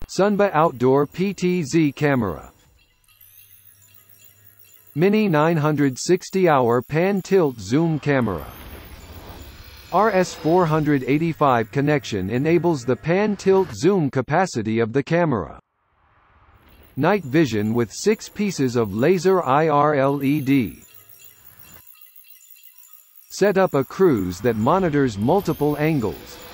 SUNBA Outdoor PTZ Camera. Mini 960-hour pan-tilt zoom camera. RS485 connection enables the pan-tilt zoom capacity of the camera. Night vision with 6 pieces of laser IR LED. Set up a cruise that monitors multiple angles.